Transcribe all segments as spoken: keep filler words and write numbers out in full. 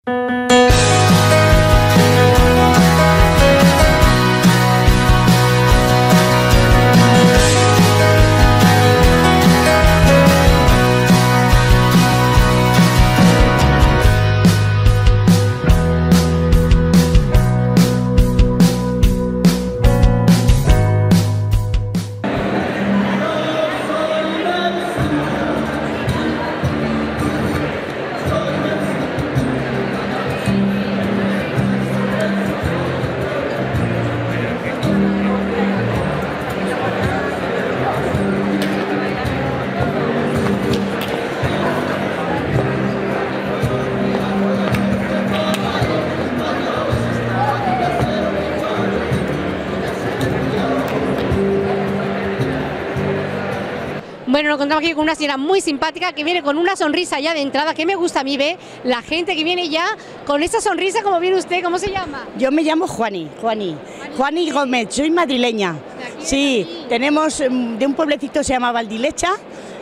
Bueno, nos encontramos aquí con una señora muy simpática que viene con una sonrisa ya de entrada, que me gusta a mí ver la gente que viene ya con esa sonrisa como viene usted. ¿Cómo se llama? Yo me llamo Juani, Juani, Juani Gómez, soy madrileña. Sí, tenemos de un pueblecito que se llama Valdilecha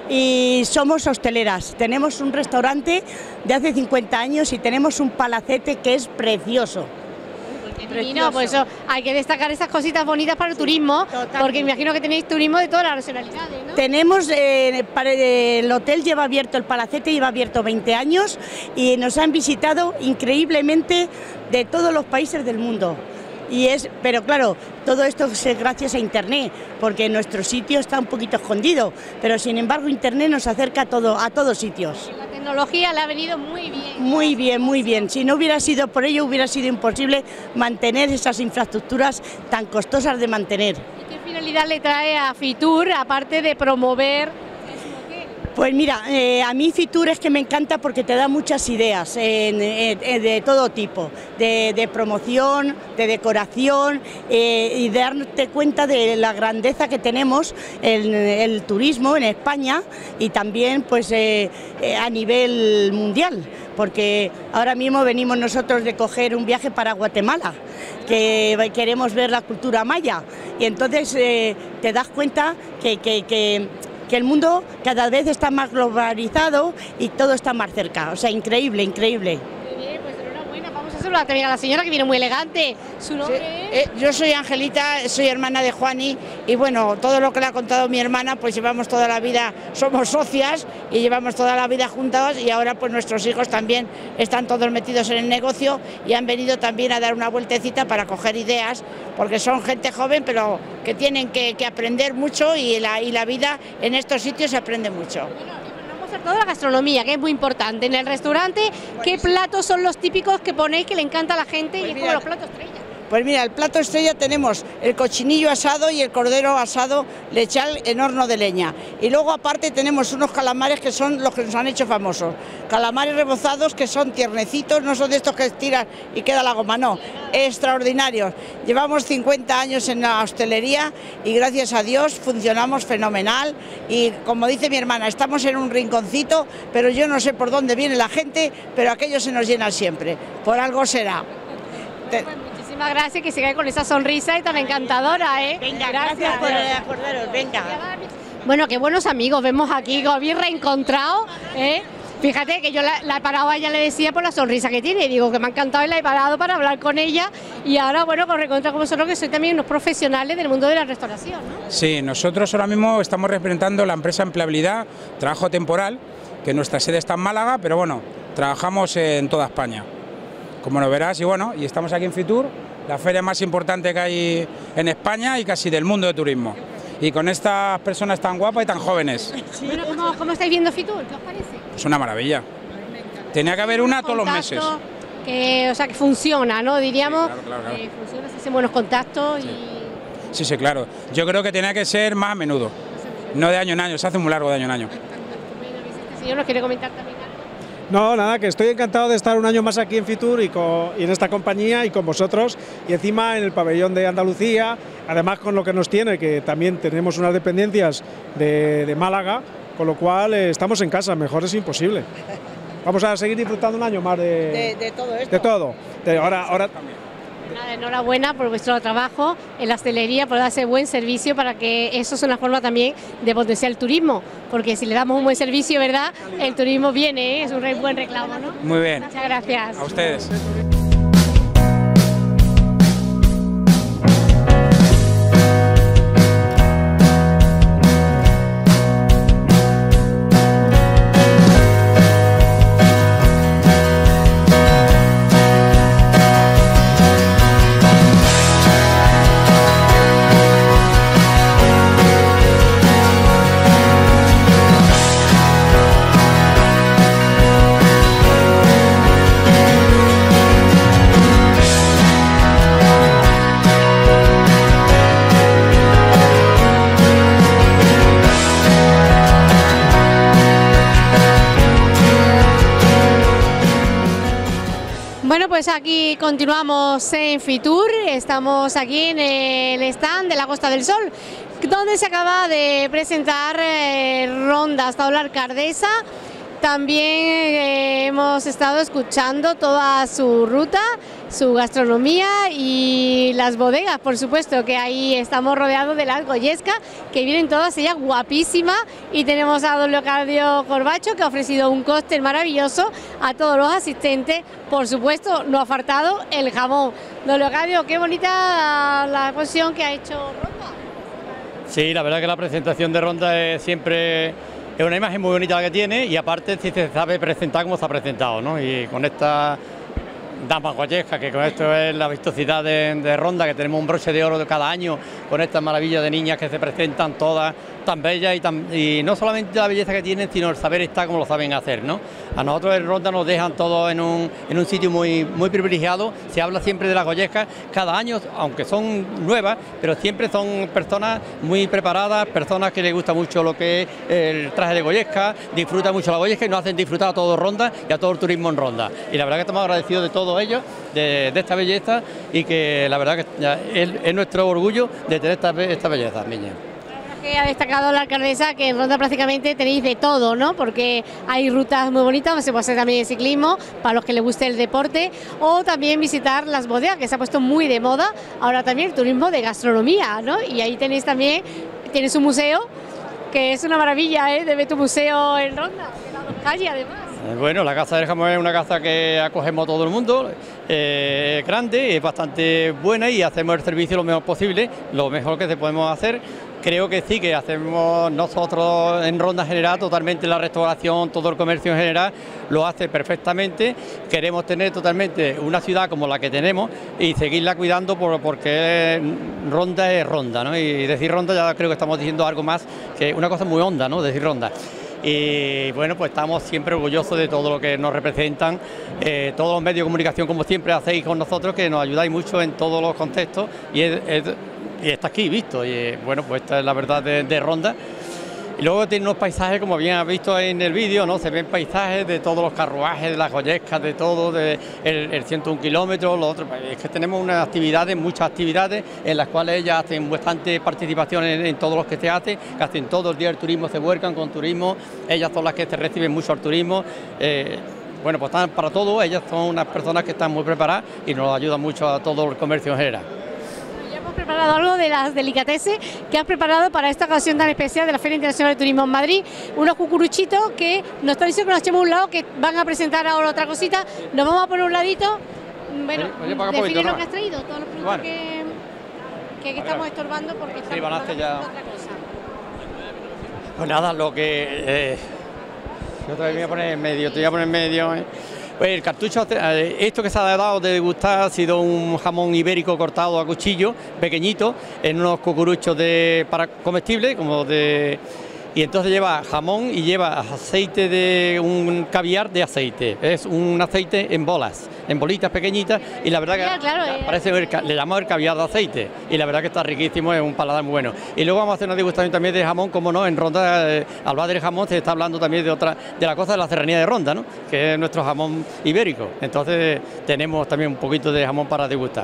y somos hosteleras. Tenemos un restaurante de hace cincuenta años y tenemos un palacete que es precioso. No, pues eso, hay que destacar esas cositas bonitas para el turismo, totalmente, porque me imagino que tenéis turismo de todas las nacionalidades, ¿no? Tenemos, eh, para el hotel lleva abierto, el palacete lleva abierto veinte años y nos han visitado increíblemente de todos los países del mundo. Y es, pero claro, todo esto es gracias a Internet, porque nuestro sitio está un poquito escondido, pero sin embargo Internet nos acerca a, todo, a todos sitios. La tecnología le ha venido muy bien. Muy bien, muy bien. Si no hubiera sido por ello, hubiera sido imposible mantener esas infraestructuras tan costosas de mantener. ¿Y qué finalidad le trae a Fitur, aparte de promover? Pues mira, eh, a mí Fitur es que me encanta porque te da muchas ideas en, en, en, de todo tipo, de, de promoción, de decoración eh, y de darte cuenta de la grandeza que tenemos en el turismo en España y también pues eh, eh, a nivel mundial, porque ahora mismo venimos nosotros de coger un viaje para Guatemala, que queremos ver la cultura maya y entonces eh, te das cuenta que... que, que que el mundo cada vez está más globalizado y todo está más cerca, o sea, increíble, increíble. Muy bien, pues enhorabuena, vamos a saludar también a la señora que viene muy elegante. ¿Su nombre sí, es? Eh, yo soy Angelita, soy hermana de Juani y bueno, todo lo que le ha contado mi hermana, pues llevamos toda la vida, somos socias y llevamos toda la vida juntas y ahora pues nuestros hijos también están todos metidos en el negocio y han venido también a dar una vueltecita para coger ideas, porque son gente joven pero que tienen que, que aprender mucho y la, y la vida en estos sitios se aprende mucho. Bueno, vamos a hacer toda la gastronomía, que es muy importante. En el restaurante, ¿qué platos son los típicos que ponéis que le encanta a la gente? Pues y es como los platos estrella. Pues mira, el plato estrella tenemos el cochinillo asado y el cordero asado lechal en horno de leña. Y luego aparte tenemos unos calamares que son los que nos han hecho famosos. Calamares rebozados que son tiernecitos, no son de estos que tiras y queda la goma, no, extraordinarios. Llevamos cincuenta años en la hostelería y gracias a Dios funcionamos fenomenal. Y como dice mi hermana, estamos en un rinconcito, pero yo no sé por dónde viene la gente, pero aquello se nos llena siempre. Por algo será. Te... Muchísimas gracias, que sigáis con esa sonrisa y tan encantadora, ¿eh? Venga, gracias, gracias por acordaros, venga. Bueno, qué buenos amigos vemos aquí, que os habéis reencontrado, ¿eh? Fíjate que yo la, la he parado a ella, le decía por la sonrisa que tiene, y digo que me ha encantado y la he parado para hablar con ella y ahora, bueno, con reencontrar con vosotros, que sois también unos profesionales del mundo de la restauración, ¿no? Sí, nosotros ahora mismo estamos representando la empresa Empleabilidad, trabajo temporal, que nuestra sede está en Málaga, pero bueno, trabajamos en toda España, como lo verás, y bueno, y estamos aquí en Fitur, la feria más importante que hay en España y casi del mundo de turismo. Y con estas personas tan guapas y tan jóvenes. Bueno, ¿cómo, cómo estáis viendo Fitur? ¿Qué os parece? Es una maravilla. Tenía que haber una todos los meses. Que, o sea, que funciona, ¿no? Diríamos, sí, claro, claro, claro. Que funciona, se hacen buenos contactos sí. y... Sí, sí, claro. Yo creo que tenía que ser más a menudo. No de año en año, se hace muy largo de año en año. Este señor nos quiere comentar también. No, nada, que estoy encantado de estar un año más aquí en Fitur y, con, y en esta compañía y con vosotros y encima en el pabellón de Andalucía, además con lo que nos tiene, que también tenemos unas dependencias de, de Málaga, con lo cual eh, estamos en casa, mejor es imposible. Vamos a seguir disfrutando un año más de, de, de todo esto. De todo. De, ahora, ahora, Nada, enhorabuena por vuestro trabajo en la hostelería, por darse buen servicio, para que eso es una forma también de potenciar el turismo, porque si le damos un buen servicio, ¿verdad?, el turismo viene, ¿eh? Es un re buen reclamo, ¿no? Muy bien. Muchas gracias. A ustedes. Bueno, pues aquí continuamos en Fitur, estamos aquí en el stand de la Costa del Sol, donde se acaba de presentar eh, Ronda hasta la Alcardesa. También eh, hemos estado escuchando toda su ruta, su gastronomía y las bodegas, por supuesto, que ahí estamos rodeados de las Goyescas, que vienen todas ellas guapísimas, y tenemos a don Leocadio Corbacho, que ha ofrecido un cóctel maravilloso a todos los asistentes. Por supuesto, no ha faltado el jamón. Don Leocadio, qué bonita la exposición que ha hecho Ronda. Sí, la verdad que la presentación de Ronda es siempre... Es una imagen muy bonita la que tiene, y aparte si se sabe presentar como se ha presentado, ¿no? Y con esta dama goyesca, que con esto es la vistosidad de, de Ronda, que tenemos un broche de oro de cada año, con estas maravillas de niñas que se presentan todas tan bellas, y, tan, y no solamente la belleza que tienen, sino el saber estar como lo saben hacer, ¿no? A nosotros en Ronda nos dejan todos en un, en un sitio muy, muy privilegiado. Se habla siempre de las goyescas cada año, aunque son nuevas, pero siempre son personas muy preparadas, personas que les gusta mucho lo que es el traje de goyesca, disfrutan mucho la goyesca y nos hacen disfrutar a todo Ronda y a todo el turismo en Ronda. Y la verdad que estamos agradecidos de todos ellos, de, de esta belleza, y que la verdad que es, es nuestro orgullo de tener esta, esta belleza, niña. Ha destacado la alcaldesa que en Ronda prácticamente tenéis de todo, ¿no? Porque hay rutas muy bonitas, se puede hacer también el ciclismo, para los que les guste el deporte, o también visitar las bodegas, que se ha puesto muy de moda, ahora también el turismo de gastronomía, ¿no? Y ahí tenéis también, tienes un museo, que es una maravilla, ¿eh? De ver tu museo en Ronda, en la dos calles además. Bueno, la Casa del Jamón es una casa que acogemos a todo el mundo, eh, es grande, es bastante buena, y hacemos el servicio lo mejor posible, lo mejor que se podemos hacer. Creo que sí, que hacemos nosotros en Ronda general totalmente la restauración, todo el comercio en general lo hace perfectamente. Queremos tener totalmente una ciudad como la que tenemos y seguirla cuidando por, porque Ronda es Ronda, ¿no? Y decir Ronda ya creo que estamos diciendo algo más, que una cosa muy honda, ¿no? Decir Ronda. Y bueno, pues estamos siempre orgullosos de todo lo que nos representan, eh, todos los medios de comunicación, como siempre hacéis con nosotros, que nos ayudáis mucho en todos los contextos, y, es, es, y está aquí visto, y bueno, pues esta es la verdad de, de Ronda. Y luego tiene unos paisajes, como bien has visto en el vídeo, ¿no? Se ven paisajes de todos los carruajes, de las goyescas, de todo, de el, el ciento un kilómetros, los otros. Es que tenemos unas actividades, muchas actividades, en las cuales ellas hacen bastante participación en, en todos los que se hace, que hacen todo el día el turismo, se vuelcan con turismo, ellas son las que se reciben mucho al turismo. Eh, bueno, pues están para todo, ellas son unas personas que están muy preparadas y nos ayudan mucho a todo el comercio en general. Preparado algo de las delicatessen que has preparado para esta ocasión tan especial de la Feria Internacional de Turismo en Madrid, unos cucuruchitos que nos están diciendo que nos echemos a un lado, que van a presentar ahora otra cosita. Nos vamos a poner un ladito. Bueno, oye, oye, define poquito, lo ¿no? que has traído, todos los productos Bueno. que, que, que estamos estorbando porque estamos Sí, van a hacer ya. otra cosa. Pues nada, lo que... Eh, yo te voy a poner en medio, te voy a poner en medio... Eh. Pues el cartucho, esto que se ha dado de degustar ha sido un jamón ibérico cortado a cuchillo, pequeñito, en unos cucuruchos de, para comestibles, como de... Y entonces lleva jamón y lleva aceite de un caviar de aceite. Es un aceite en bolas, en bolitas pequeñitas, y la verdad que Claro, claro, eh. parece el, le llamamos el caviar de aceite, y la verdad que está riquísimo, es un paladar muy bueno. Y luego vamos a hacer una degustación también de jamón, como no, en Ronda, eh, al hablar del jamón se está hablando también de otra, de la cosa de la serranía de Ronda, ¿no? Que es nuestro jamón ibérico. Entonces tenemos también un poquito de jamón para degustar.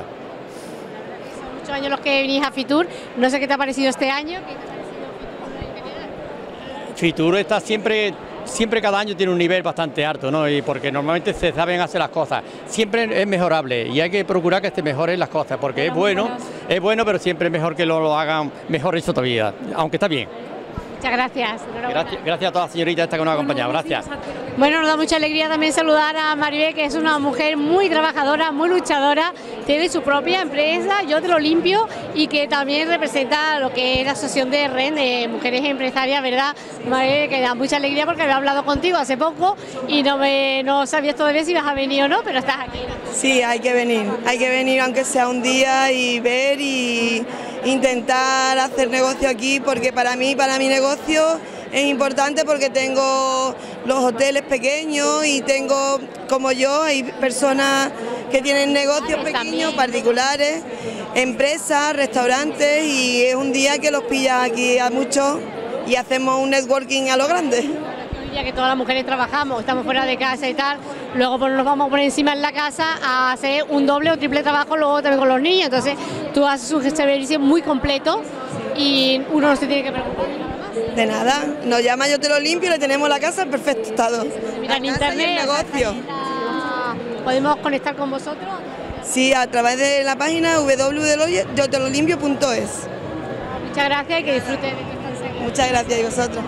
Son muchos años los que venís a Fitur, no sé qué te ha parecido este año. ¿Qué te ha parecido Fitur en general? Fitur está siempre siempre cada año tiene un nivel bastante alto, ¿no? Y porque normalmente se saben hacer las cosas. Siempre es mejorable y hay que procurar que se mejoren las cosas, porque es bueno, es bueno, pero siempre es mejor que lo, lo hagan mejor eso todavía, aunque está bien. Muchas gracias. Gracias, gracias a todas las señoritas esta que nos ha acompañado. Gracias. Bueno, nos da mucha alegría también saludar a Maribel, que es una mujer muy trabajadora, muy luchadora, tiene su propia empresa, Yo Te Lo Limpio, y que también representa lo que es la asociación de R E N, de mujeres empresarias, ¿verdad? Maribel, que da mucha alegría porque había hablado contigo hace poco y no, me, no sabías todavía si ibas a venir o no, pero estás aquí. Sí, hay que venir, hay que venir aunque sea un día y ver y intentar hacer negocio aquí, porque para mí, para mi negocio es importante, porque tengo los hoteles pequeños y tengo, como yo, hay personas que tienen negocios pequeños, particulares, empresas, restaurantes, y es un día que los pilla aquí a muchos y hacemos un networking a lo grande. Ya que todas las mujeres trabajamos, estamos fuera de casa y tal, luego pues nos vamos a poner encima en la casa a hacer un doble o triple trabajo luego también con los niños, entonces tú haces un servicio muy completo y uno no se tiene que preocupar. De nada, nos llama Yo Te Lo Limpio y le tenemos la casa en perfecto estado. Mira, en internet, el negocio. ¿Podemos conectar con vosotros? Sí, a través de la página w w w punto yo te lo limpio punto es. Muchas gracias y que disfruten de esta estancia. Muchas gracias, y vosotros.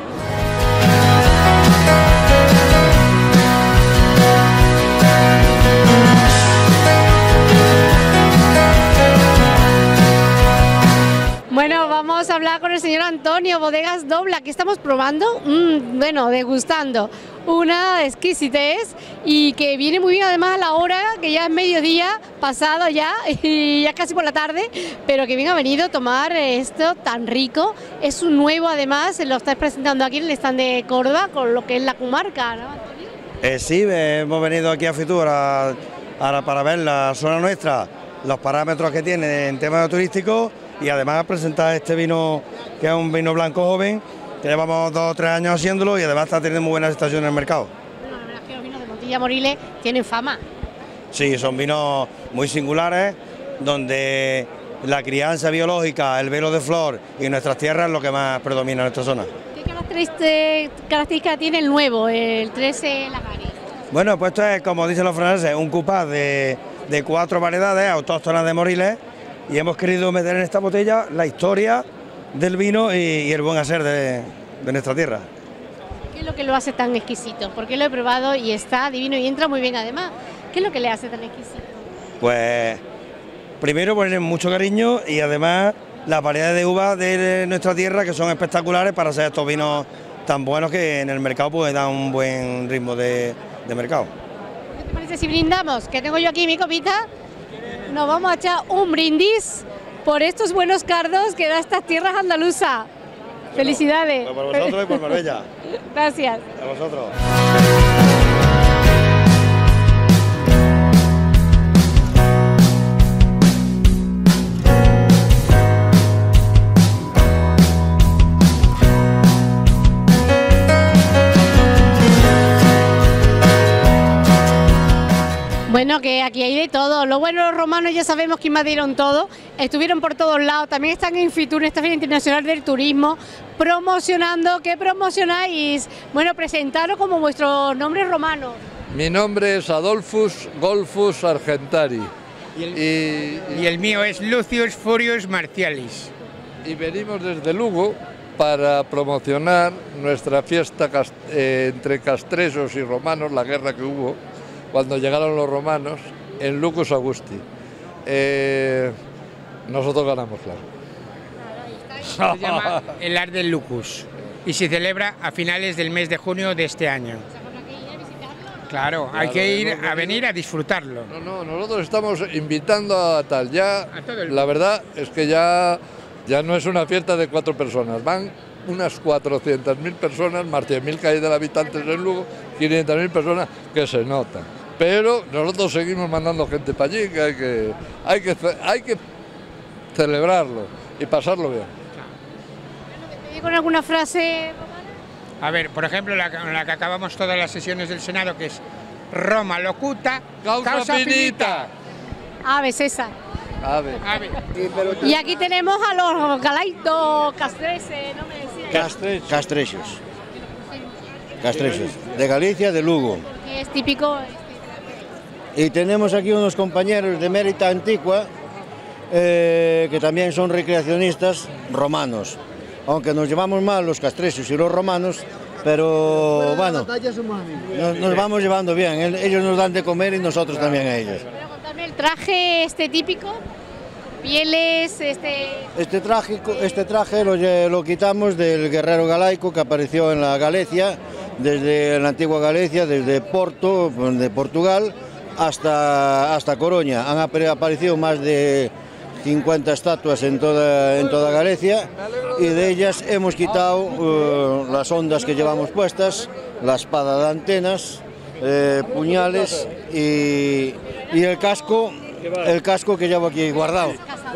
Bueno, vamos a hablar con el señor Antonio, Bodegas Dobla. Aquí estamos probando, mmm, bueno, degustando una exquisitez y que viene muy bien además a la hora, que ya es mediodía, pasado ya, y ya casi por la tarde, pero que bien ha venido a tomar esto tan rico. Es un nuevo además, lo estáis presentando aquí en el stand de Córdoba, con lo que es la comarca, ¿no, Antonio? Eh, sí, hemos venido aquí a Fitur a, a, para ver la zona nuestra, los parámetros que tiene en tema turístico, y además presentar este vino, que es un vino blanco joven, que llevamos dos o tres años haciéndolo y además está teniendo muy buena aceptación en el mercado. Bueno, la verdad es que los vinos de Montilla Moriles tienen fama. Sí, son vinos muy singulares, donde la crianza biológica, el velo de flor y nuestras tierras es lo que más predomina en nuestra zona. ¿Qué características tiene el nuevo, el trece Lagares? Bueno, pues esto es, como dicen los franceses, un cupás de, de cuatro variedades autóctonas de Moriles, y hemos querido meter en esta botella la historia del vino y, y el buen hacer de, de nuestra tierra. ¿Qué es lo que lo hace tan exquisito? Porque lo he probado y está divino y entra muy bien además. ¿Qué es lo que le hace tan exquisito? Pues primero poner mucho cariño y además las variedades de uvas de nuestra tierra, que son espectaculares para hacer estos vinos tan buenos que en el mercado pues dan un buen ritmo de, de mercado. ¿Qué te parece si brindamos? Que tengo yo aquí mi copita. Nos vamos a echar un brindis por estos buenos cardos que da estas tierras andaluzas. Bueno, felicidades. Pues por vosotros y por Marbella. Gracias. A vosotros. Bueno, que aquí hay de todo. Lo bueno, los romanos ya sabemos que invadieron todo, estuvieron por todos lados, también están en Fitur, esta Feria Internacional del Turismo, promocionando. ¿Qué promocionáis? Bueno, presentaros como vuestros nombres romanos. Mi nombre es Adolfus Golfus Argentari. Y el, y, y el mío es Lucius Furius Martialis. Y venimos desde Lugo para promocionar nuestra fiesta cast eh, entre castresos y romanos, la guerra que hubo cuando llegaron los romanos en Lucus Augusti. Eh, nosotros ganamos, claro. Se llama el Ars del Lucus y se celebra a finales del mes de junio de este año. Claro, hay que ir a venir a disfrutarlo. No, no, nosotros estamos invitando a tal. Ya, la verdad es que ya, ya no es una fiesta de cuatro personas, van unas cuatrocientas mil personas, más cien mil que hay de habitantes en Lugo, quinientas mil personas que se notan. Pero nosotros seguimos mandando gente para allí, que hay que, hay que, hay que celebrarlo y pasarlo bien. ¿Te digo alguna frase? A ver, por ejemplo, la, la que acabamos todas las sesiones del Senado, que es Roma locuta, causa, causa finita. Ave, César. Ave. Ave. Y aquí tenemos a los galaitos, castreses, ¿no me decías? Castres. Castresos. Castrechos, de Galicia, de Lugo. ¿Qué es típico? Y tenemos aquí unos compañeros de Mérita Antigua, eh, que también son recreacionistas romanos. Aunque nos llevamos mal los castrechos y los romanos, pero bueno, nos, nos vamos llevando bien. Ellos nos dan de comer y nosotros también a ellos. Pero contadme el traje este típico, pieles, este... Este traje, este traje lo, lo quitamos del guerrero galaico que apareció en la Galicia, desde la antigua Galicia, desde Porto, de Portugal, hasta, hasta Coruña. Han aparecido más de cincuenta estatuas en toda, en toda Galicia y de ellas hemos quitado uh, las ondas que llevamos puestas, la espada de antenas, eh, puñales y, y el casco, el casco que llevo aquí guardado.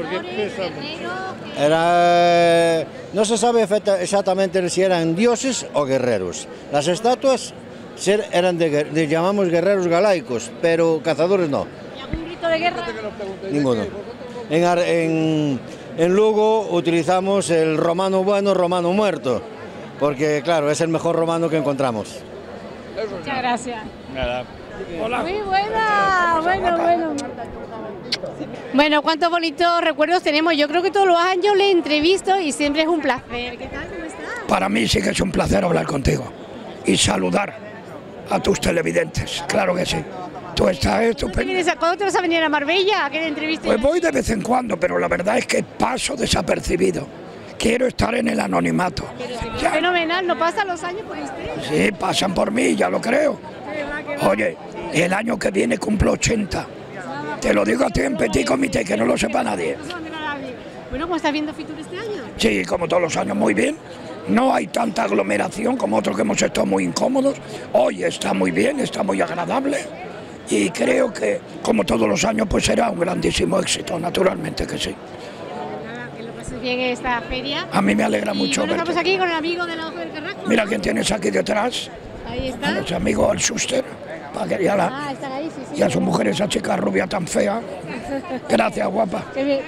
Era, no se sabe exactamente si eran dioses o guerreros. Las estatuas eran de, de llamamos guerreros galaicos, pero cazadores no. ¿Y algún grito de guerra? Ninguno. En, en, en Lugo utilizamos el romano bueno, romano muerto, porque claro, es el mejor romano que encontramos. Muchas gracias. Nada. Hola. Muy buena, bueno, bueno. Bueno, cuántos bonitos recuerdos tenemos. Yo creo que todos los años le entrevisto y siempre es un placer. ¿Qué tal? ¿Cómo estás? Para mí sí que es un placer hablar contigo y saludar a tus televidentes, claro que sí. Tú estás estupendo. ¿Cuándo te vas a venir a Marbella? ¿A qué te entrevistas? Pues voy de vez en cuando, pero la verdad es que paso desapercibido. Quiero estar en el anonimato. Si fenomenal, ¿no pasan los años por usted? Sí, pasan por mí, ya lo creo. Oye, el año que viene cumplo ochenta. Te lo digo a ti en petit comité, que no lo sepa nadie. Bueno, ¿cómo estás viendo Fitur este año? Sí, como todos los años, muy bien. No hay tanta aglomeración como otros que hemos estado muy incómodos. Hoy está muy bien, está muy agradable. Y creo que, como todos los años, pues será un grandísimo éxito, naturalmente que sí. Nada, que lo pases bien en esta feria. A mí me alegra y mucho bueno, verte. Estamos aquí con el amigo del Ojo del Carrasco. Mira quién tienes aquí detrás. Ahí está. A nuestro amigo el Schuster. Y a, la, ah, están ahí, sí, sí. y a su mujer, esa chica rubia tan fea. Gracias, guapa. Qué bien.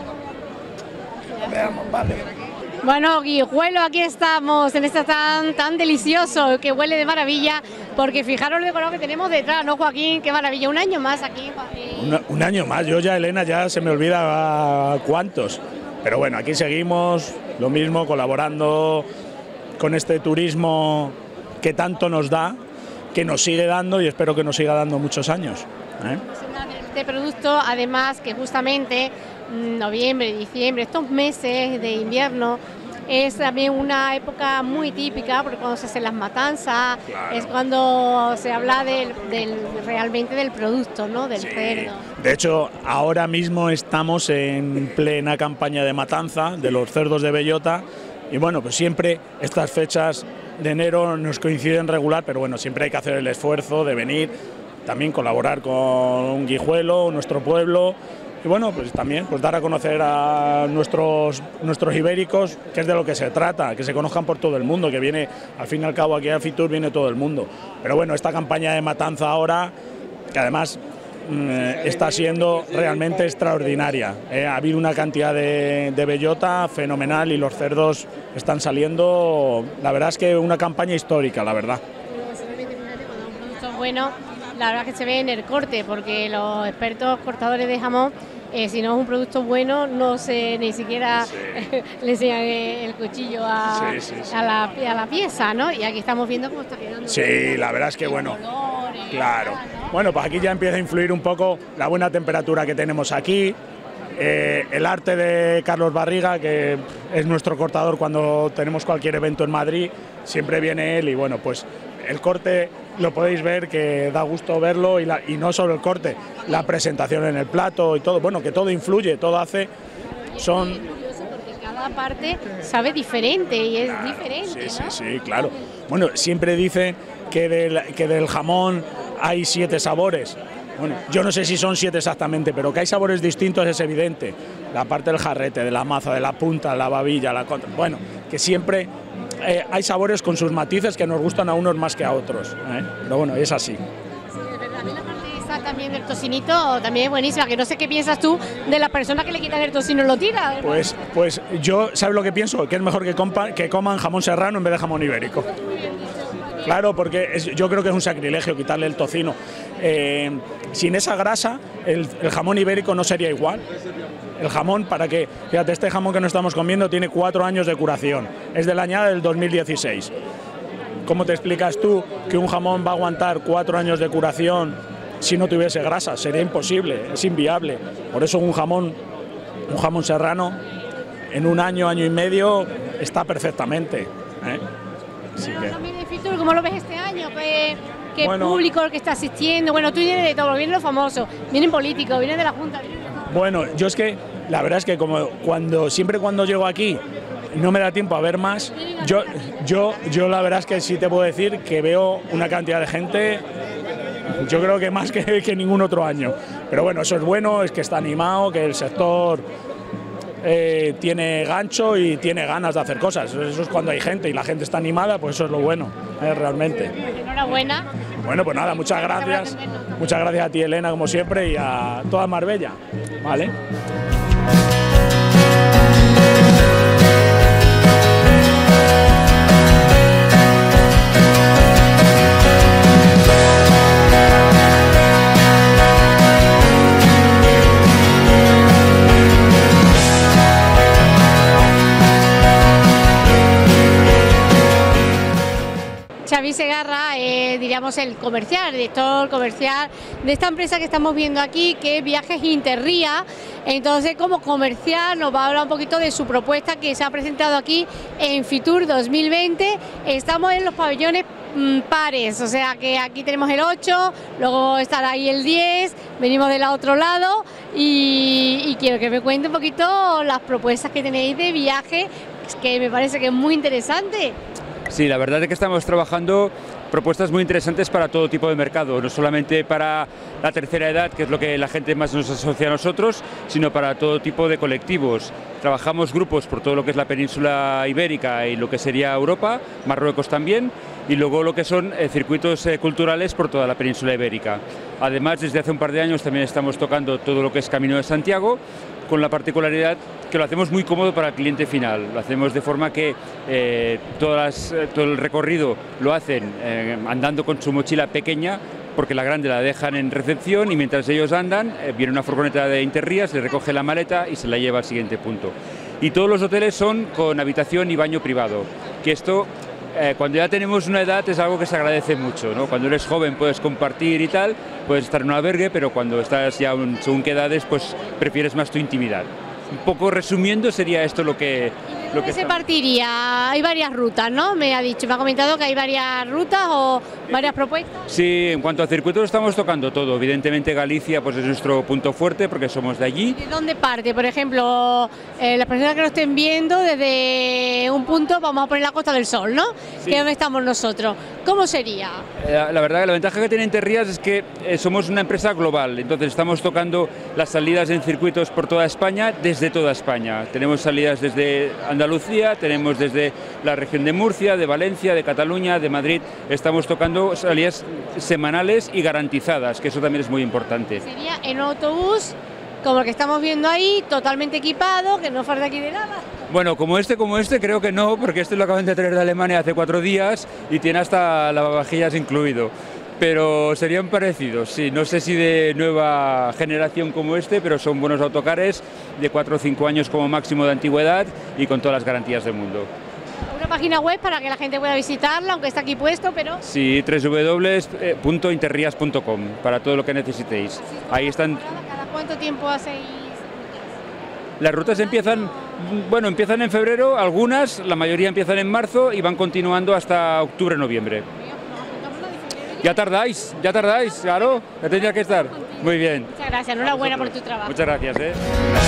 Veamos, vale. Bueno, Guijuelo, aquí estamos en este tan tan delicioso que huele de maravilla, porque fijaros de color que tenemos detrás, ¿no, Joaquín? Qué maravilla, un año más aquí, Joaquín. Un, un año más, yo ya, Elena, ya se me olvida cuántos, pero bueno, aquí seguimos, lo mismo, colaborando con este turismo que tanto nos da, que nos sigue dando y espero que nos siga dando muchos años, ¿eh? Este producto, además, que justamente noviembre, diciembre, estos meses de invierno, es también una época muy típica, porque cuando se hacen las matanzas, claro, es cuando se habla del, del, realmente del producto, ¿no? Del sí. cerdo. De hecho, ahora mismo estamos en plena campaña de matanza de los cerdos de bellota, y bueno, pues siempre estas fechas de enero nos coinciden regular, pero bueno, siempre hay que hacer el esfuerzo de venir, también colaborar con Guijuelo, nuestro pueblo. Y bueno, pues también pues dar a conocer a nuestros, nuestros ibéricos, que es de lo que se trata, que se conozcan por todo el mundo, que viene, al fin y al cabo, aquí a Fitur viene todo el mundo. Pero bueno, esta campaña de matanza ahora, que además eh, está siendo realmente extraordinaria. Eh, ha habido una cantidad de, de bellota fenomenal y los cerdos están saliendo, la verdad es que una campaña histórica, la verdad. Cuando un producto es bueno, la verdad es que se ve en el corte, porque los expertos cortadores de jamón, eh, si no es un producto bueno, no se ni siquiera sí. le enseñan el cuchillo a, sí, sí, sí. A, la, a la pieza, ¿no? Y aquí estamos viendo cómo está quedando. Sí, la verdad es que bueno, colores, claro. ¿No? Bueno, pues aquí ya empieza a influir un poco la buena temperatura que tenemos aquí, eh, el arte de Carlos Barriga, que es nuestro cortador cuando tenemos cualquier evento en Madrid, siempre viene él y bueno, pues el corte lo podéis ver, que da gusto verlo, y, la, y no solo el corte, la presentación en el plato y todo, bueno, que todo influye, todo hace, son... Es curioso porque cada parte sabe diferente y es claro, diferente, sí, ¿no? sí, sí, claro. Bueno, siempre dicen que del, que del jamón hay siete sabores. Bueno, yo no sé si son siete exactamente, pero que hay sabores distintos es evidente. La parte del jarrete, de la maza, de la punta, la babilla, la contra... Bueno, que siempre... Eh, hay sabores con sus matices que nos gustan a unos más que a otros, ¿eh? Pero bueno, es así. Sí, de verdad. A mí la parte esa también del tocinito también es buenísima, que no sé qué piensas tú de la persona que le quitan el tocino y lo tira. Pues, pues yo, ¿sabes lo que pienso? Que es mejor que, compa, que coman jamón serrano en vez de jamón ibérico. Claro, porque es, yo creo que es un sacrilegio quitarle el tocino. Eh, sin esa grasa, el, el jamón ibérico no sería igual. El jamón, para que, fíjate, este jamón que nos estamos comiendo tiene cuatro años de curación, es del año del dos mil dieciséis. ¿Cómo te explicas tú que un jamón va a aguantar cuatro años de curación si no tuviese grasa? Sería imposible, es inviable. Por eso un jamón, un jamón serrano, en un año, año y medio, está perfectamente, ¿eh? Así que... También de Fitur, ¿cómo lo ves este año? ¿Qué, qué Bueno, público el que está asistiendo? Bueno, tú vienes de todo, vienen los famosos, vienen políticos, vienen de la Junta. Vienen de... Bueno, yo es que, la verdad es que como cuando siempre cuando llego aquí no me da tiempo a ver más, yo, yo, yo la verdad es que sí te puedo decir que veo una cantidad de gente, yo creo que más que, que ningún otro año. Pero bueno, eso es bueno, es que está animado, que el sector eh, tiene gancho y tiene ganas de hacer cosas. Eso es cuando hay gente y la gente está animada, pues eso es lo bueno, eh, realmente. Enhorabuena. Bueno, pues nada, muchas gracias. Muchas gracias a ti, Elena, como siempre, y a toda Marbella, ¿vale? Xavi Segarra, eh, diríamos el comercial, el director comercial de esta empresa que estamos viendo aquí, que es Viajes Interría. Entonces, como comercial nos va a hablar un poquito de su propuesta que se ha presentado aquí en Fitur dos mil veinte. Estamos en los pabellones mmm, pares, o sea que aquí tenemos el ocho, luego estará ahí el diez, venimos del otro lado y, y quiero que me cuente un poquito las propuestas que tenéis de viaje, que me parece que es muy interesante. Sí, la verdad es que estamos trabajando propuestas muy interesantes para todo tipo de mercado, no solamente para la tercera edad, que es lo que la gente más nos asocia a nosotros, sino para todo tipo de colectivos. Trabajamos grupos por todo lo que es la península ibérica y lo que sería Europa, Marruecos también, y luego lo que son eh, circuitos eh, culturales por toda la península ibérica. Además, desde hace un par de años también estamos tocando todo lo que es Camino de Santiago, con la particularidad que lo hacemos muy cómodo para el cliente final. Lo hacemos de forma que eh, todas las, todo el recorrido lo hacen eh, andando con su mochila pequeña, porque la grande la dejan en recepción y mientras ellos andan eh, viene una furgoneta de Interrías, le recoge la maleta y se la lleva al siguiente punto. Y todos los hoteles son con habitación y baño privado, que esto eh, cuando ya tenemos una edad es algo que se agradece mucho, ¿no? Cuando eres joven puedes compartir y tal, puedes estar en un albergue, pero cuando estás ya un, según qué edades, pues prefieres más tu intimidad. Un poco resumiendo sería esto lo que... Lo que se partiría, hay varias rutas, ¿no? Me ha dicho, me ha comentado que hay varias rutas o varias propuestas. Sí, en cuanto a circuitos estamos tocando todo. Evidentemente Galicia pues es nuestro punto fuerte porque somos de allí. ¿De dónde parte? Por ejemplo, eh, las personas que nos estén viendo desde un punto, vamos a poner la Costa del Sol, ¿no? Sí. Que es donde estamos nosotros. ¿Cómo sería? Eh, la verdad que la ventaja que tiene Interrías es que eh, somos una empresa global, entonces estamos tocando las salidas en circuitos por toda España, desde toda España. Tenemos salidas desde Andalucía, tenemos desde la región de Murcia, de Valencia, de Cataluña, de Madrid. Estamos tocando salidas semanales y garantizadas, que eso también es muy importante. Sería en un autobús, como el que estamos viendo ahí, totalmente equipado, que no falta aquí de nada. Bueno, como este, como este, creo que no, porque este lo acaban de traer de Alemania hace cuatro días y tiene hasta lavavajillas incluido. Pero serían parecidos, sí, no sé si de nueva generación como este, pero son buenos autocares de cuatro o cinco años como máximo de antigüedad y con todas las garantías del mundo. Una página web para que la gente pueda visitarla, aunque está aquí puesto, pero... Sí, doble u doble u doble u punto interrías punto com, para todo lo que necesitéis. Ahí están... ¿Cada cuánto tiempo hacéis? Las rutas empiezan, bueno, empiezan en febrero, algunas, la mayoría empiezan en marzo y van continuando hasta octubre-noviembre. Ya tardáis, ya tardáis, claro, ya tendría que estar. Muy bien. Muchas gracias, enhorabuena por tu trabajo. Muchas gracias, ¿eh?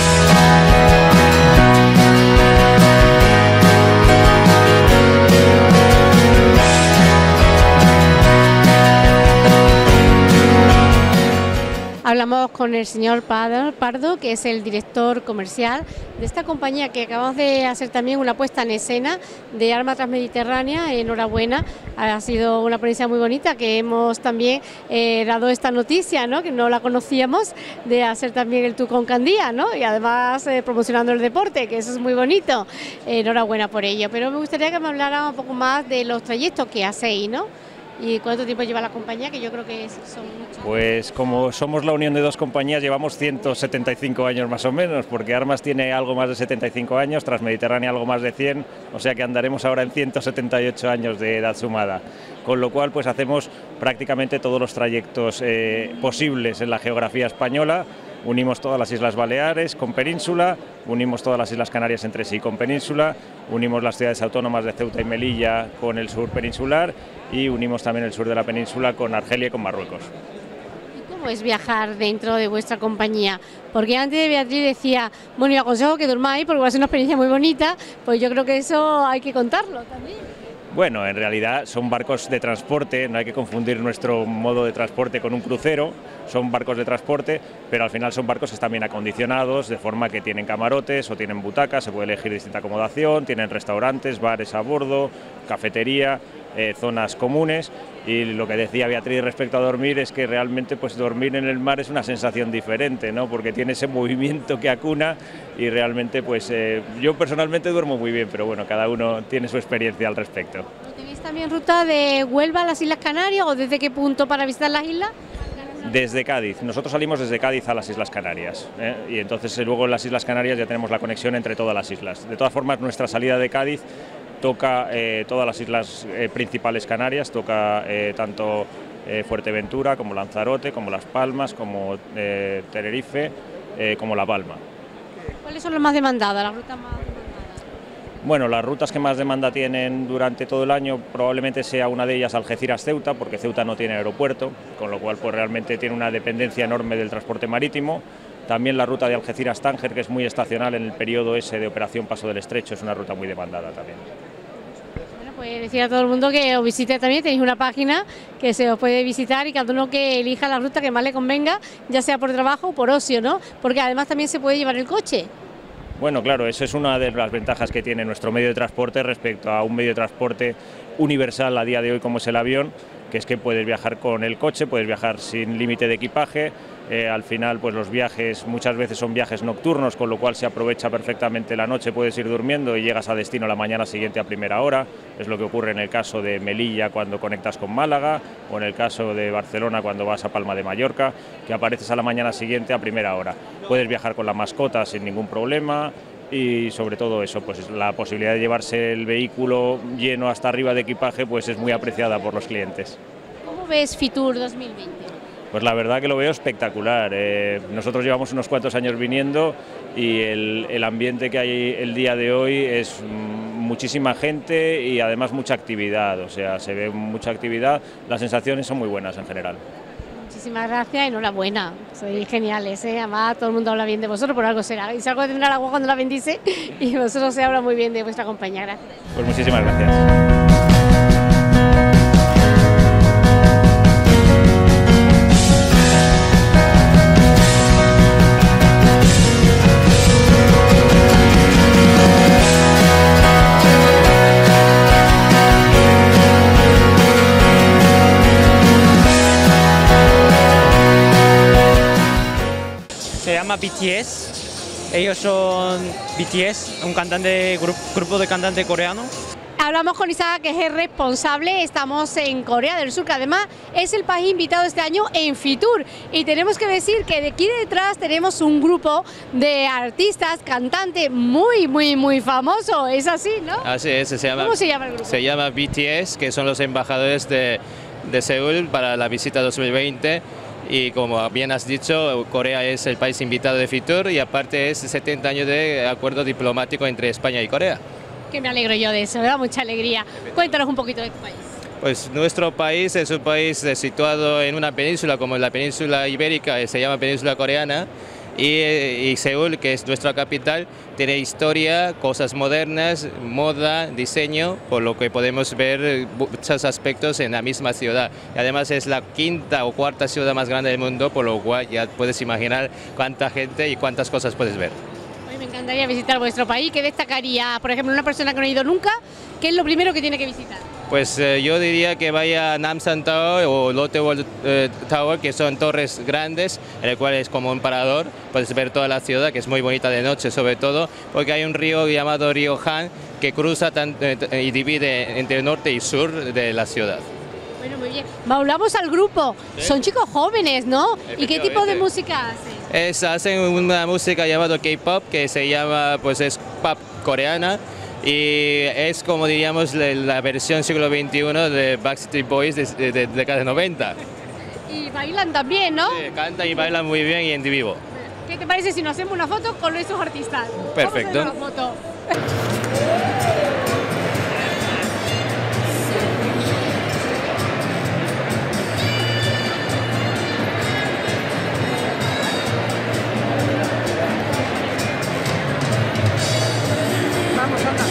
Hablamos con el señor Pardo, que es el director comercial de esta compañía que acabamos de hacer también una puesta en escena de Arma Transmediterránea. Enhorabuena, ha sido una ponencia muy bonita que hemos también eh, dado esta noticia, ¿no? Que no la conocíamos, de hacer también el Tour con Candía, ¿no? Y además eh, promocionando el deporte, que eso es muy bonito. Eh, enhorabuena por ello, pero me gustaría que me hablara un poco más de los trayectos que hacéis, ¿no? ¿Y cuánto tiempo lleva la compañía? Que yo creo que es, son muchos. Pues como somos la unión de dos compañías, llevamos ciento setenta y cinco años más o menos, porque Armas tiene algo más de setenta y cinco años, Transmediterránea algo más de cien, o sea que andaremos ahora en ciento setenta y ocho años de edad sumada. Con lo cual pues hacemos prácticamente todos los trayectos eh, posibles en la geografía española. Unimos todas las Islas Baleares con Península, unimos todas las Islas Canarias entre sí con Península, unimos las ciudades autónomas de Ceuta y Melilla con el sur peninsular y unimos también el sur de la península con Argelia y con Marruecos. ¿Y cómo es viajar dentro de vuestra compañía? Porque antes Beatriz decía, bueno, yo aconsejo que durmáis porque va a ser una experiencia muy bonita, pues yo creo que eso hay que contarlo también. Bueno, en realidad son barcos de transporte, no hay que confundir nuestro modo de transporte con un crucero, son barcos de transporte, pero al final son barcos que están bien acondicionados, de forma que tienen camarotes o tienen butacas, se puede elegir distinta acomodación, tienen restaurantes, bares a bordo, cafetería, eh, zonas comunes, y lo que decía Beatriz respecto a dormir es que realmente pues dormir en el mar es una sensación diferente, ¿no? Porque tiene ese movimiento que acuna y realmente pues eh, yo personalmente duermo muy bien, pero bueno, cada uno tiene su experiencia al respecto. ¿Tenéis también ruta de Huelva a las Islas Canarias o desde qué punto para visitar las islas? Desde Cádiz, nosotros salimos desde Cádiz a las Islas Canarias, ¿eh? Y entonces eh, luego en las Islas Canarias ya tenemos la conexión entre todas las islas. De todas formas, nuestra salida de Cádiz toca eh, todas las islas eh, principales canarias, toca eh, tanto eh, Fuerteventura como Lanzarote, como Las Palmas, como eh, Tenerife, eh, como La Palma. ¿Cuáles son las más demandadas, las rutas más demandadas? Bueno, las rutas que más demanda tienen durante todo el año probablemente sea una de ellas Algeciras-Ceuta, porque Ceuta no tiene aeropuerto, con lo cual pues realmente tiene una dependencia enorme del transporte marítimo. También la ruta de Algeciras-Tánger, que es muy estacional en el periodo ese de operación Paso del Estrecho, es una ruta muy demandada también. Bueno, pues decir a todo el mundo que os visite también, tenéis una página que se os puede visitar y cada uno que elija la ruta que más le convenga, ya sea por trabajo o por ocio, ¿no? Porque además también se puede llevar el coche. Bueno, claro, eso es una de las ventajas que tiene nuestro medio de transporte respecto a un medio de transporte universal a día de hoy como es el avión, que es que puedes viajar con el coche, puedes viajar sin límite de equipaje, eh, al final pues los viajes muchas veces son viajes nocturnos, con lo cual se aprovecha perfectamente la noche, puedes ir durmiendo y llegas a destino la mañana siguiente a primera hora, es lo que ocurre en el caso de Melilla cuando conectas con Málaga o en el caso de Barcelona cuando vas a Palma de Mallorca, que apareces a la mañana siguiente a primera hora. Puedes viajar con la mascota sin ningún problema y sobre todo eso, pues la posibilidad de llevarse el vehículo lleno hasta arriba de equipaje pues es muy apreciada por los clientes. ¿Cómo ves Fitur dos mil veinte? Pues la verdad que lo veo espectacular. Eh, nosotros llevamos unos cuantos años viniendo y el, el ambiente que hay el día de hoy es muchísima gente y además mucha actividad, o sea, se ve mucha actividad, las sensaciones son muy buenas en general. Muchísimas gracias y enhorabuena, sois geniales, ¿eh? Además todo el mundo habla bien de vosotros, por algo será, y si algo tendrá el agua cuando la bendice y vosotros se habla muy bien de vuestra compañía, gracias. Pues muchísimas gracias. Se llama B T S, ellos son B T S, un cantante, grup, grupo de cantante coreano. Hablamos con Isaac, que es el responsable, estamos en Corea del Sur, que además es el país invitado este año en Fitur. Y tenemos que decir que de aquí detrás tenemos un grupo de artistas, cantantes muy, muy, muy famoso, es así, ¿no? Así es, se llama, ¿Cómo se llama el grupo? Se llama B T S, que son los embajadores de, de Seúl para la visita dos mil veinte. Y como bien has dicho, Corea es el país invitado de Fitur y aparte es setenta años de acuerdo diplomático entre España y Corea. Que me alegro yo de eso, me da mucha alegría. Cuéntanos un poquito de tu país. Pues nuestro país es un país situado en una península como la península ibérica, se llama península coreana, y, y Seúl, que es nuestra capital, tiene historia, cosas modernas, moda, diseño, por lo que podemos ver muchos aspectos en la misma ciudad. Y además es la quinta o cuarta ciudad más grande del mundo, por lo cual ya puedes imaginar cuánta gente y cuántas cosas puedes ver. Me encantaría visitar vuestro país. ¿Qué destacaría, por ejemplo, una persona que no ha ido nunca? ¿Qué es lo primero que tiene que visitar? Pues eh, yo diría que vaya a Namsan Tower o Lotte World eh, Tower, que son torres grandes, en el cual es como un parador, puedes ver toda la ciudad, que es muy bonita de noche sobre todo, porque hay un río llamado río Han que cruza tan, eh, y divide entre norte y sur de la ciudad. Bueno, muy Oye, volvamos al grupo. Sí. Son chicos jóvenes, ¿no? ¿Y qué tipo de Efectivamente. música hacen? Es, hacen una música llamada K-pop, que se llama, pues es pop coreana, y es como diríamos la, la versión siglo veintiuno de Backstreet Boys de, de, de década de noventa. Y bailan también, ¿no? Sí, cantan y bailan muy bien y en vivo. ¿Qué te parece si nos hacemos una foto con esos artistas? Perfecto. Vamos a hacer una foto. Vamos, anda.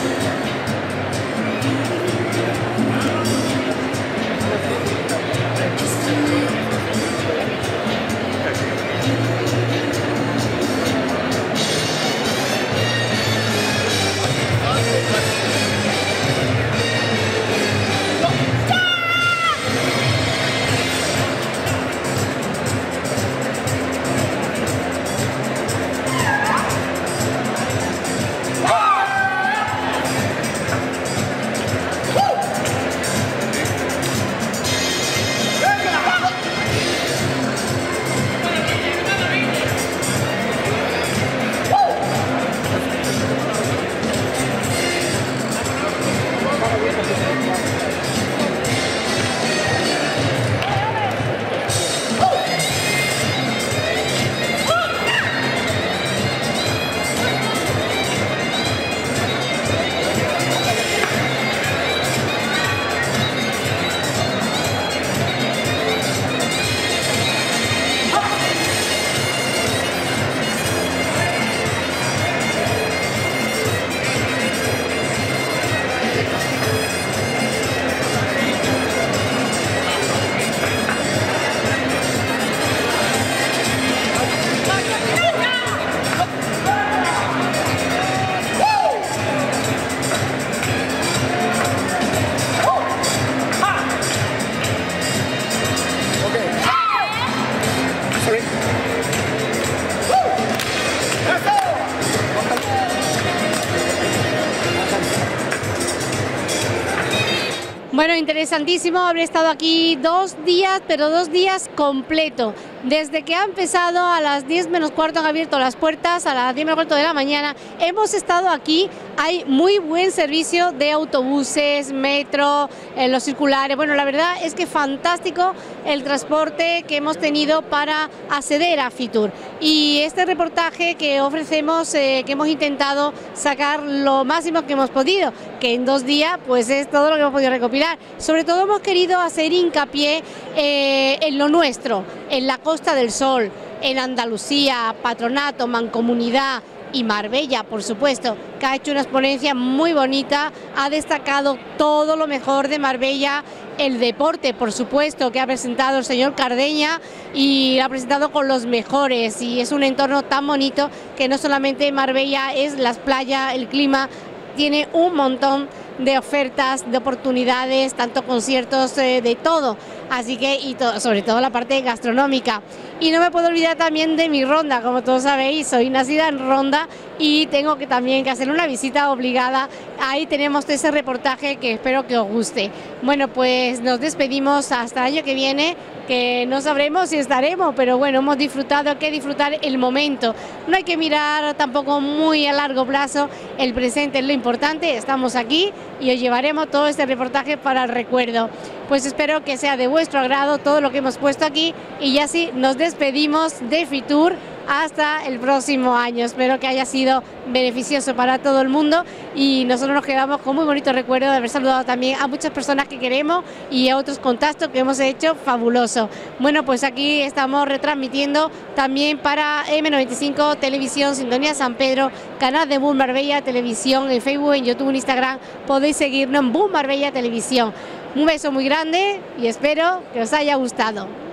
Bueno, interesantísimo haber estado aquí dos días, pero dos días completo. Desde que ha empezado a las diez menos cuarto han abierto las puertas, a las diez menos cuarto de la mañana, hemos estado aquí, hay muy buen servicio de autobuses, metro, eh, los circulares. Bueno, la verdad es que fantástico el transporte que hemos tenido para acceder a Fitur. Y este reportaje que ofrecemos, eh, que hemos intentado sacar lo máximo que hemos podido, que en dos días pues es todo lo que hemos podido recopilar. Sobre todo hemos querido hacer hincapié eh, en lo nuestro, en la Costa del Sol, en Andalucía, Patronato, Mancomunidad y Marbella, por supuesto, que ha hecho una exponencia muy bonita, ha destacado todo lo mejor de Marbella, el deporte, por supuesto, que ha presentado el señor Cardeña y lo ha presentado con los mejores, y es un entorno tan bonito que no solamente Marbella es las playas, el clima, tiene un montón de ofertas, de oportunidades, tanto conciertos, eh, de todo, así que, y to sobre todo la parte gastronómica. Y no me puedo olvidar también de mi Ronda, como todos sabéis, soy nacida en Ronda y tengo que también que hacer una visita obligada. Ahí tenemos ese reportaje que espero que os guste. Bueno, pues nos despedimos hasta el año que viene, que no sabremos si estaremos, pero bueno, hemos disfrutado, hay que disfrutar el momento. No hay que mirar tampoco muy a largo plazo, el presente es lo importante, estamos aquí y os llevaremos todo este reportaje para el recuerdo. Pues espero que sea de vuestro agrado todo lo que hemos puesto aquí y ya sí, nos despedimos de Fitur hasta el próximo año. Espero que haya sido beneficioso para todo el mundo y nosotros nos quedamos con muy bonito recuerdo de haber saludado también a muchas personas que queremos y a otros contactos que hemos hecho fabuloso. Bueno, pues aquí estamos retransmitiendo también para eme noventa y cinco Televisión, Sintonía San Pedro, canal de Boom Marbella Televisión, en Facebook, en YouTube, en Instagram, podéis seguirnos en Boom Marbella Televisión. Un beso muy grande y espero que os haya gustado.